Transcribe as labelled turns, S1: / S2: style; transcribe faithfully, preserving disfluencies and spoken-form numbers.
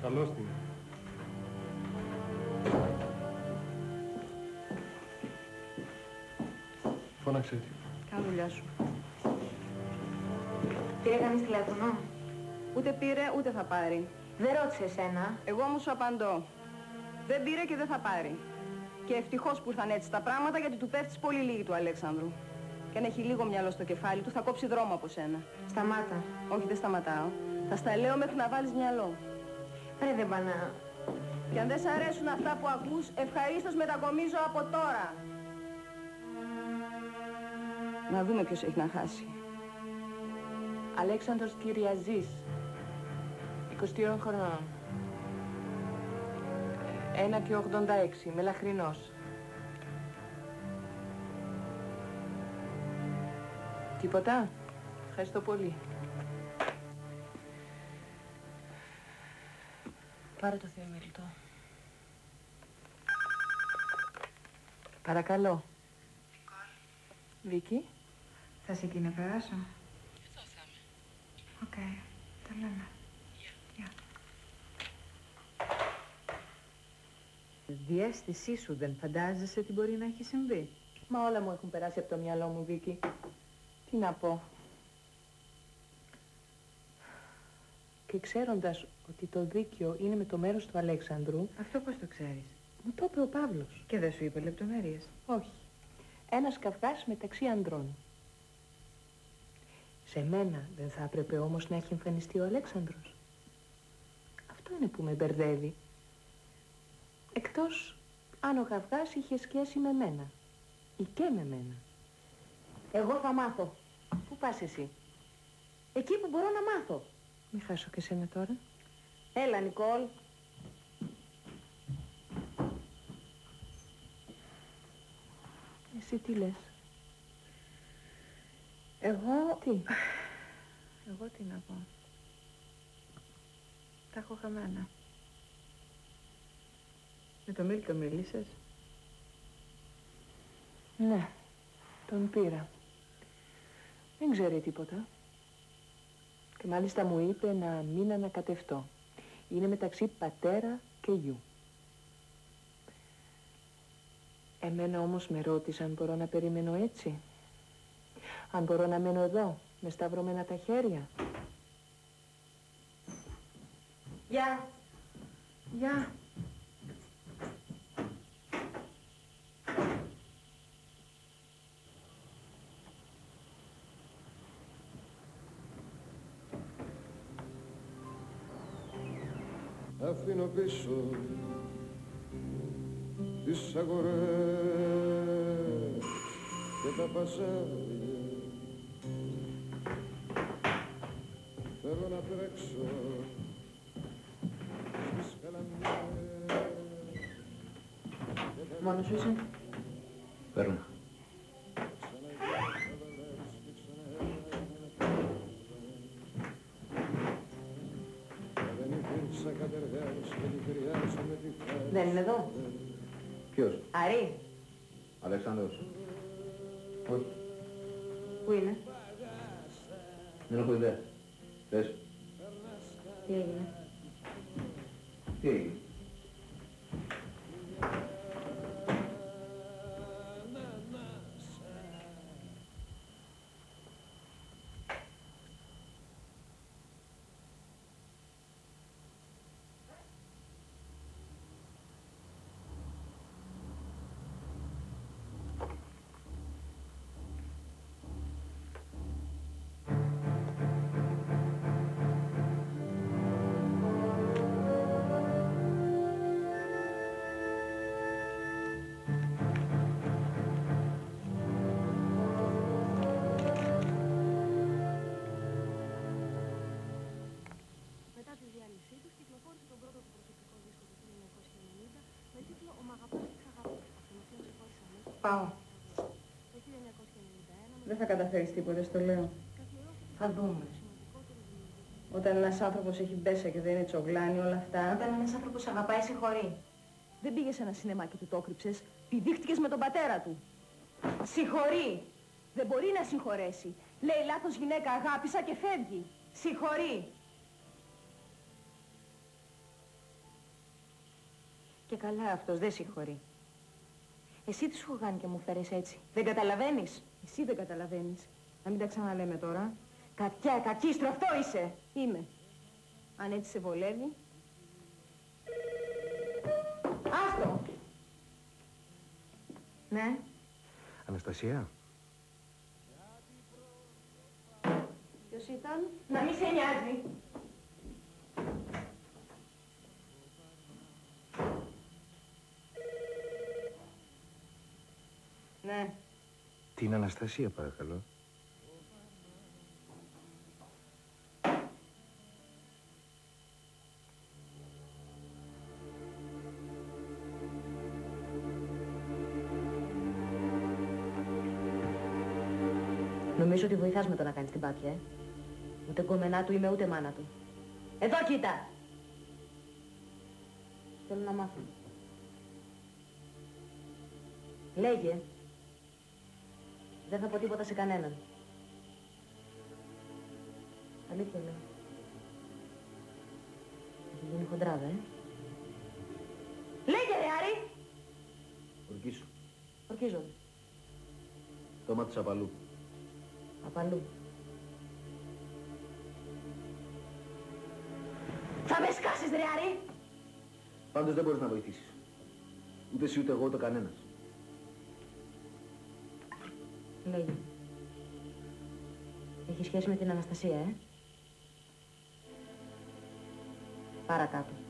S1: Καλώς την. Φώναξε τι.
S2: Κάνε δουλειά σου.
S3: Πήρε κανείς τηλέφωνο?
S2: Ούτε πήρε, ούτε θα πάρει.
S3: Δεν ρώτησε εσένα.
S2: Εγώ όμως σου απαντώ. Δεν πήρε και δεν θα πάρει. Και ευτυχώς που ήρθαν έτσι τα πράγματα, γιατί του πέφτεις πολύ λίγη του Αλέξανδρου. Και αν έχει λίγο μυαλό στο κεφάλι του, θα κόψει δρόμο από σένα.
S3: Σταμάτα.
S2: Όχι, δεν σταματάω. Θα στα λέω μέχρι να βάλεις μυαλό.
S3: Ρε δεν πανά.
S2: Και αν δεν σ' αρέσουν αυτά που ακούς, ευχαρίστως μετακομίζω από τώρα. Να δούμε ποιος έχει να χάσει.
S4: Αλέξανδρος Κυριαζής, είκοσι τριών χρονών. ένα και ογδόντα έξι, μελαχρινός. Τίποτα. Ευχαριστώ πολύ. Πάρε το θερμιλητό. Παρακαλώ.
S3: Νικόλ.
S4: Βίκη.
S3: Θα σε εκεί να περάσω?
S4: Εδώ θα είμαι.
S3: Οκ. Okay. Τα λέμε. Γεια.
S4: Διαίσθησή σου δεν φαντάζεσαι τι μπορεί να έχει συμβεί? Μα όλα μου έχουν περάσει από το μυαλό μου, Βίκη. Τι να πω. Και ξέροντας ότι το δίκαιο είναι με το μέρος του Αλέξανδρου...
S3: Αυτό πώς το ξέρεις?
S4: Μου το είπε ο Παύλος.
S3: Και δεν σου είπε λεπτομέρειες?
S4: Όχι. Ένας καυγάς μεταξύ ανδρών. Σε μένα δεν θα έπρεπε όμως να έχει εμφανιστεί ο Αλέξανδρος. Αυτό είναι που με μπερδεύει. Εκτός αν ο καυγάς είχε σχέση με μένα. Ή και με μένα.
S3: Εγώ θα μάθω.
S4: Πού πας εσύ?
S3: Εκεί που μπορώ να μάθω.
S4: Μη χάσω και σένα τώρα.
S3: Έλα, Νικόλ.
S4: Εσύ τι λες?
S3: Εγώ...
S4: Τι?
S3: Εγώ τι να πω. Τα έχω χαμένα. Με το Μίλτο μίλησες?
S4: Ναι, τον πήρα. Δεν ξέρει τίποτα. Και μάλιστα μου είπε να μην ανακατευτώ. Είναι μεταξύ πατέρα και γιου. Εμένα όμως με ρώτησε αν μπορώ να περιμένω έτσι. Αν μπορώ να μένω εδώ, με σταυρωμένα τα χέρια.
S3: Γεια.
S4: Γεια.
S1: Αφήνω πίσω τις αγορές και τα παζάρια. Θέλω να τρέξω στις καλαμιές.
S3: Μόνος σου είσαι?
S5: Παίρνω.
S3: Δεν είναι εδώ?
S5: Ποιος?
S3: Αρή.
S5: Αλέξανδρος. Όχι.
S3: Πού είναι?
S5: Δεν έχω ιδέα. Πες.
S3: Τι έγινε?
S5: Τι έγινε?
S3: Πάω.
S2: Δεν θα καταφέρεις τίποτα, στο λέω.
S3: Θα δούμε.
S2: Όταν ένας άνθρωπος έχει μπέσα και δεν είναι τσογλάνι, όλα αυτά...
S3: Όταν ένας άνθρωπος αγαπάει, συγχωρεί.
S2: Δεν πήγες σε ένα σινεμά και του το έκρυψες. Πηδήχτηκες με τον πατέρα του.
S3: Συγχωρεί.
S2: Δεν μπορεί να συγχωρέσει. Λέει λάθος γυναίκα, αγάπησα και φεύγει.
S3: Συγχωρεί.
S2: Και καλά αυτός, δεν συγχωρεί. Εσύ τι σου έχω κάνει και μου φέρες έτσι. Δεν καταλαβαίνεις. Εσύ δεν καταλαβαίνεις. Να μην τα ξαναλέμε τώρα. Κακιά, κακίστρο, αυτό είσαι. Είμαι. Αν έτσι σε βολεύει. Άστο. Ναι.
S6: Αναστασία.
S2: Ποιος ήταν? Να μην σε νοιάζει. Ναι.
S6: Την Αναστασία, παρακαλώ.
S7: Νομίζω ότι βοηθάς με το να κάνεις την πάπια, ε. Ούτε γκόμενά του είμαι, ούτε μάνα του. Εδώ κοίτα! Θέλω να μάθω. Λέγε. Δεν θα πω τίποτα σε κανέναν. Αλήθεια λέω. Έχει γίνει χοντράδα, ε. Λέγε ρε Άρη!
S5: Ορκίσου.
S7: Ορκίζομαι.
S5: Το μάτι απαλού.
S7: Απαλού. Θα με σκάσεις ρε Άρη!
S5: Πάντως δεν μπορείς να βοηθήσεις. Ούτε εσύ ούτε εγώ ούτε κανένας.
S7: Λέγε. Έχει σχέση με την Αναστασία, ε. Παρακάτω.